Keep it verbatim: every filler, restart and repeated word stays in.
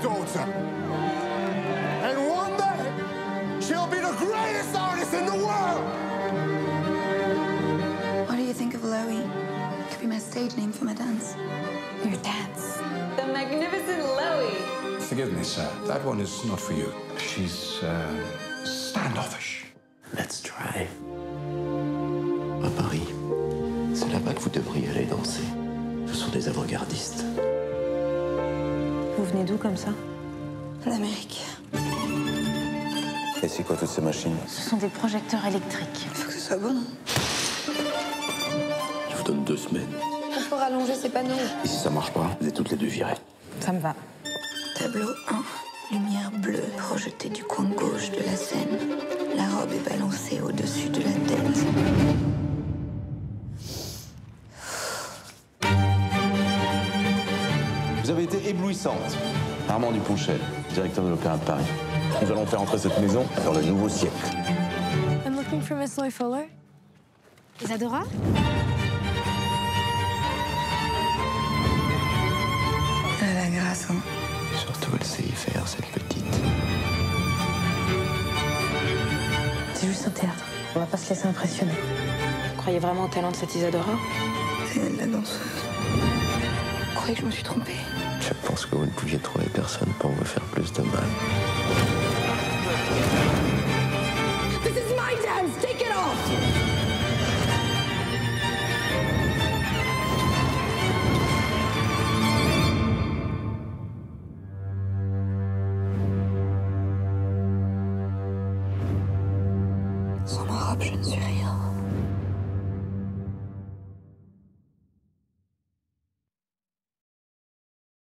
daughter. And one day, she'll be the greatest artist in the world! What do you think of Loey? Could be my stage name for my dance. Your dance. The magnificent Loey. Forgive me, sir. That one is not for you. She's uh, standoffish. Let's try. À Paris, c'est là-bas que vous devriez aller danser. Ce sont des avant-gardistes. Vous venez d'où comme ça? L'Amérique. Et c'est quoi toutes ces machines? Ce sont des projecteurs électriques. Il faut que ce soit bon. Je vous donne deux semaines. Il faut rallonger ces panneaux. Et si ça marche pas, vous êtes toutes les deux virées. Ça me va. Tableau un. Lumière bleue projetée du coin gauche de la scène. La robe est balancée au-dessus de la tête. Vous avez été éblouissante. Armand Duponchel, directeur de l'Opéra de Paris. Nous allons faire entrer cette maison dans le nouveau siècle. I'm looking for Miss Loy Fuller. Isadora? Elle a la grâce, hein. Surtout, elle sait y faire, cette petite. C'est juste un théâtre. On va pas se laisser impressionner. Vous croyez vraiment au talent de cette Isadora? C'est elle, la danseuse. Vous croyez que je me suis trompée? Je pense que vous ne pouviez trouver personne pour vous faire plus de mal. This is my dance! Take it off!